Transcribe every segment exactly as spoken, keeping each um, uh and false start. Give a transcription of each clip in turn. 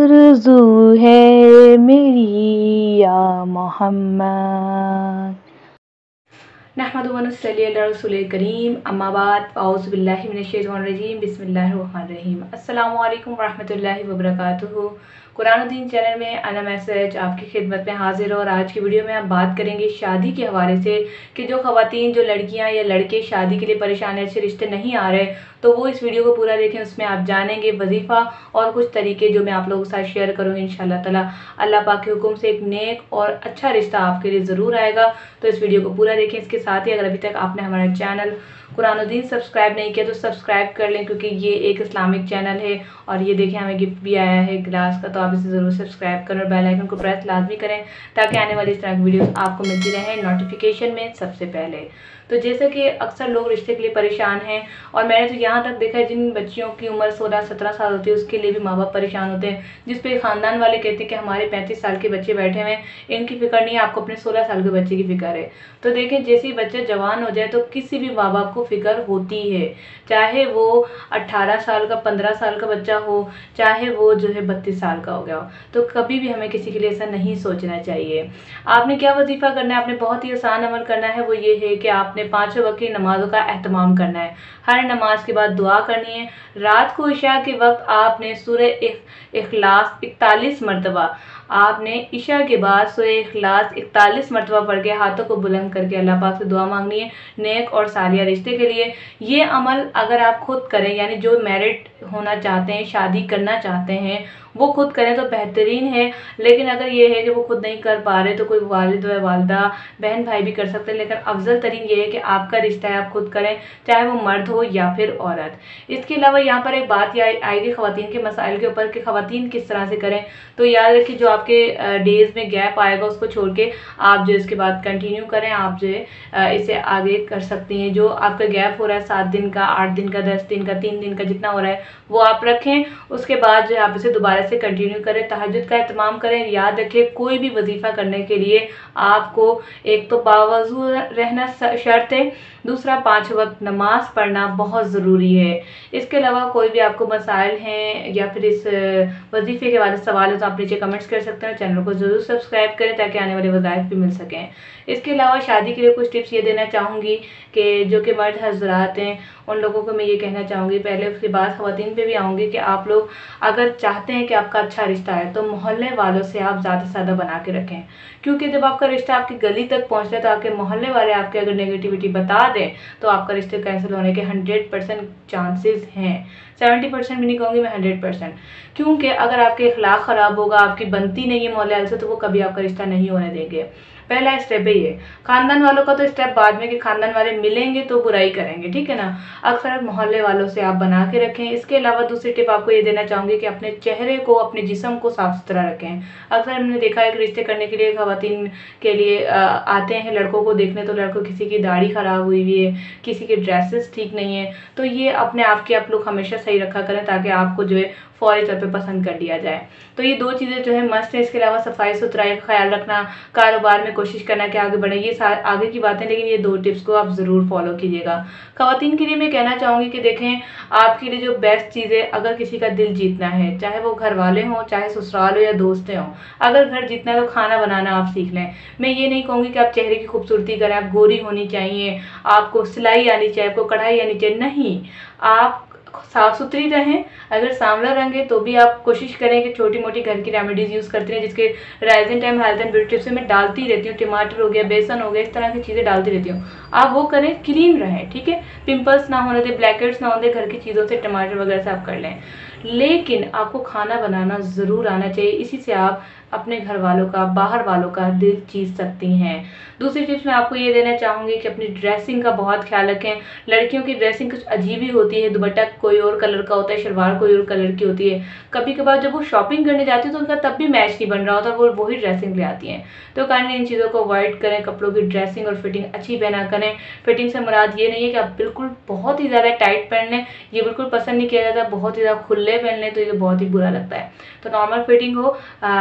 आरज़ू है मेरी या मोहम्मद। नहमदुहु व नसल्ली अला रसूलिल करीम, अम्मा बाद, औज़ु बिल्लाहि मिनश शैतानिर रजीम, बिस्मिल्लाहिर रहमानिर रहीम। अस्सलामु अलैकुम रहमतुल्लाहि व बरकातुहू। कुरान दीन चैनल में अना मैसेज आपकी खिदमत में हाजिर हो और आज की वीडियो में हम बात करेंगे शादी के हवाले से कि जो ख़वातीन, जो लड़कियां या लड़के शादी के लिए परेशान है, अच्छे रिश्ते नहीं आ रहे, तो वो इस वीडियो को पूरा देखें। उसमें आप जानेंगे वजीफ़ा और कुछ तरीके जो मैं आप लोगों के साथ शेयर करूँगी। इंशाअल्लाह ताला अल्लाह पाक के हुक्म से एक नेक और अच्छा रिश्ता आपके लिए ज़रूर आएगा। तो इस वीडियो को पूरा देखें। इसके साथ ही अगर अभी तक आपने हमारा चैनल कुरान दीन सब्सक्राइब नहीं किया तो सब्सक्राइब कर लें, क्योंकि ये एक इस्लामिक चैनल है। और ये देखें हमें गिफ्ट भी आया है गिलास का, तो आप इसे ज़रूर सब्सक्राइब करें और बेल आइकन को प्रेस लाजमी करें ताकि आने वाली इस तरह की वीडियोस आपको मिलती रहें नोटिफिकेशन में सबसे पहले। तो जैसे कि अक्सर लोग रिश्ते के लिए परेशान हैं, और मैंने तो यहाँ तक देखा है जिन बच्चियों की उम्र सोलह सत्रह साल होती है उसके लिए भी माँ बाप परेशान होते हैं, जिस पे ख़ानदान वाले कहते हैं कि हमारे पैंतीस साल के बच्चे बैठे हुए हैं, इनकी फ़िक्र नहीं है, आपको अपने सोलह साल के बच्चे की फ़िक्र है। तो देखें, जैसे ही बच्चा जवान हो जाए तो किसी भी माँ बाप को फ़िक्र होती है, चाहे वो अट्ठारह साल का पंद्रह साल का बच्चा हो, चाहे वो जो है बत्तीस साल का हो गया हो। तो कभी भी हमें किसी के लिए ऐसा नहीं सोचना चाहिए। आपने क्या वजीफ़ा करना है, आपने बहुत ही आसान अमल करना है। वो ये है कि आपने पाँचों वक्त की नमाज़ों का एहतमाम करना है। हर नमाज के बाद दुआ करनी है। रात को इशा के वक्त आपने सूरह इखलास इकतालीस मरतबा आपने इशा के बाद सूरह इखलास इकतालीस मरतबा पढ़ के हाथों को बुलंद करके अल्लाह पाक से दुआ मांगनी है नेक और सालिया रिश्ते के लिए। ये अमल अगर आप खुद करें, यानी जो मैरिड होना चाहते हैं, शादी करना चाहते हैं, वो खुद करें तो बेहतरीन है। लेकिन अगर ये है कि वो खुद नहीं कर पा रहे तो कोई वालिद व वालदा, बहन भाई भी कर सकते हैं। लेकिन अफजल तरीन ये है कि आपका रिश्ता है, आप खुद करें, चाहे वो मर्द हो या फिर औरत। इसके अलावा यहाँ पर एक बात आएगी ख़वातीन के मसाइल के ऊपर कि ख़वातीन किस तरह से करें। तो याद रखिए, जो आपके डेज़ में गैप आएगा उसको छोड़ के आप जो इसके बाद कंटिन्यू करें, आप जो है इसे आगे कर सकती हैं। जो आपका गैप हो रहा है सात दिन का, आठ दिन का, दस दिन का, तीन दिन का, जितना हो रहा है वो आप रखें। उसके बाद जो है आप इसे दोबारा से कंटिन्यू करें। तहज्जुद का एहतमाम करें। याद रखिए, कोई भी वजीफ़ा करने के लिए आपको एक तो बावजू रहना शर्त है, दूसरा पाँच वक्त नमाज पढ़ना बहुत ज़रूरी है। इसके अलावा कोई भी आपको मसाइल हैं या फिर इस वजीफ़े के वाले सवाल है तो आप नीचे कमेंट्स कर सकते हैं। चैनल को ज़रूर सब्सक्राइब करें ताकि आने वाले वज़ाइफ भी मिल सकें। इसके अलावा शादी के लिए कुछ टिप्स ये देना चाहूँगी कि जो कि मर्द हज़रात हैं उन लोगों को मैं ये कहना चाहूँगी, पहले उसके बाद ख़वातीन पे भी आऊँगी, कि आप लोग अगर चाहते हैं कि आपका अच्छा रिश्ता है तो मोहल्ले वालों से आप ज़्यादा से ज़्यादा बना के रखें। क्योंकि जब आपका रिश्ता आपकी गली तक पहुँचता है तो आपके मोहल्ले वाले आपके अगर नेगेटिविटी बता दें तो आपका रिश्ते कैंसिल होने के हंड्रेड परसेंट चांसेस हैं। सेवेंटी परसेंट भी नहीं कहूँगी मैं, हंड्रेड परसेंट। क्योंकि अगर आपके अखलाक ख़राब होगा, आपकी बनती नहीं है मोहल्ले वाले से, तो वो कभी आपका रिश्ता नहीं होने देंगे। पहला स्टेप है ये। खानदान वालों का तो स्टेप बाद में कि खानदान वाले मिलेंगे तो बुराई करेंगे, ठीक है ना। अक्सर मोहल्ले वालों से आप बना के रखें। इसके अलावा दूसरी टिप आपको ये देना चाहूँगी कि अपने चेहरे को, अपने जिस्म को साफ सुथरा रखें। अक्सर हमने देखा है कि रिश्ते करने के लिए ख़वातीन के लिए आते हैं लड़कों को देखने, तो लड़कों किसी की दाढ़ी ख़राब हुई हुई है, किसी के ड्रेसेस ठीक नहीं है, तो ये अपने आप के आप लोग हमेशा सही रखा करें ताकि आपको जो है फौरी तौर पे पसंद कर लिया जाए। तो ये दो चीज़ें जो है मस्ट है। इसके अलावा सफाई सुथराई का ख्याल रखना, कारोबार में कोशिश करना कि आगे बढ़े, ये आगे की बातें, लेकिन ये दो टिप्स को आप ज़रूर फॉलो कीजिएगा। ख़वातीन के लिए मैं कहना चाहूँगी कि देखें, आपके लिए जो बेस्ट चीज़ है, अगर किसी का दिल जीतना है, चाहे वो घर वाले हों, चाहे ससुराल हो या दोस्तें हों, अगर घर जीतना है तो खाना बनाना आप सीख लें। मैं ये नहीं कहूँगी कि आप चेहरे की खूबसूरती करें, आप गोरी होनी चाहिए, आपको सिलाई आनी चाहिए, आपको कढ़ाई आनी चाहिए, नहीं। आप साफ सुथरी रहें। अगर सांवला रंग है तो भी आप कोशिश करें कि छोटी मोटी घर की रेमेडीज़ यूज़ करते रहें, जिसके rising time health and beauty tips में डालती रहती हूँ। टमाटर हो गया, बेसन हो गया, इस तरह की चीज़ें डालती रहती हूँ। आप वो करें, क्लीन रहें, ठीक है। पिंपल्स ना होने दें, ब्लैकहेड्स ना होने दें, घर की चीज़ों से, टमाटर वगैरह से आप कर लें। लेकिन आपको खाना बनाना ज़रूर आना चाहिए। इसी से आप अपने घर वालों का, बाहर वालों का दिल जीत सकती हैं। दूसरी टिप्स मैं आपको ये देना चाहूँगी कि अपनी ड्रेसिंग का बहुत ख्याल रखें। लड़कियों की ड्रेसिंग कुछ अजीब ही होती है, दुपट्टा कोई और कलर का होता है, शलवार कोई और कलर की होती है। कभी कभार जब वो शॉपिंग करने जाती है तो उनका तब भी मैच नहीं बन रहा होता, वो वही ड्रेसिंग ले आती हैं। तो कारण इन चीज़ों को अवॉइड करें। कपड़ों की ड्रेसिंग और फिटिंग अच्छी पहना करें। फिटिंग से मुराद ये नहीं है कि आप बिल्कुल बहुत ही ज़्यादा टाइट पहन लें, ये बिल्कुल पसंद नहीं किया जाता। बहुत ही ज़्यादा खुले पहन लें तो ये बहुत ही बुरा लगता है। तो नॉर्मल फिटिंग हो,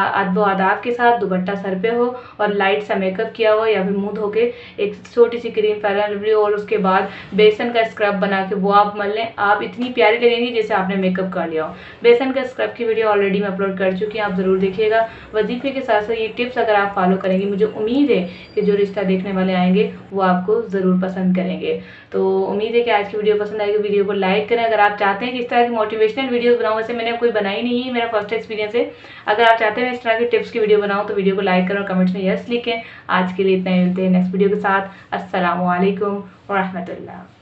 अदब आदाब के साथ दुपट्टा सर पे हो और लाइट सा मेकअप किया हुआ या फिर मुंह धो के एक छोटी सी क्रीम फेयर लवली और उसके बाद बेसन का स्क्रब बना के वो आप मल लें। आप इतनी प्यारी लगेंगी जैसे आपने मेकअप कर लिया हो। बेसन का स्क्रब की वीडियो ऑलरेडी मैं अपलोड कर चुकी हूँ, आप ज़रूर देखिएगा। वजीफे के साथ साथ ये टिप्स अगर आप फॉलो करेंगे, मुझे उम्मीद है कि जो रिश्ता देखने वाले आएंगे वो आपको ज़रूर पसंद करेंगे। तो उम्मीद है कि आज की वीडियो पसंद आएगी। वीडियो को लाइक करें। अगर आप चाहते हैं कि इस तरह की मोटिवेशनल वीडियोस बनाऊं, वैसे मैंने कोई बनाई नहीं है, मेरा फर्स्ट एक्सपीरियंस है। अगर आप चाहते हैं इस तरह की टिप्स की वीडियो बनाऊं तो वीडियो को लाइक करें और कमेंट्स में यस लिखें। आज के लिए इतना ही, मिलते हैं नेक्स्ट वीडियो के साथ। अस्सलामु अलैकुम व रहमतुल्लाह।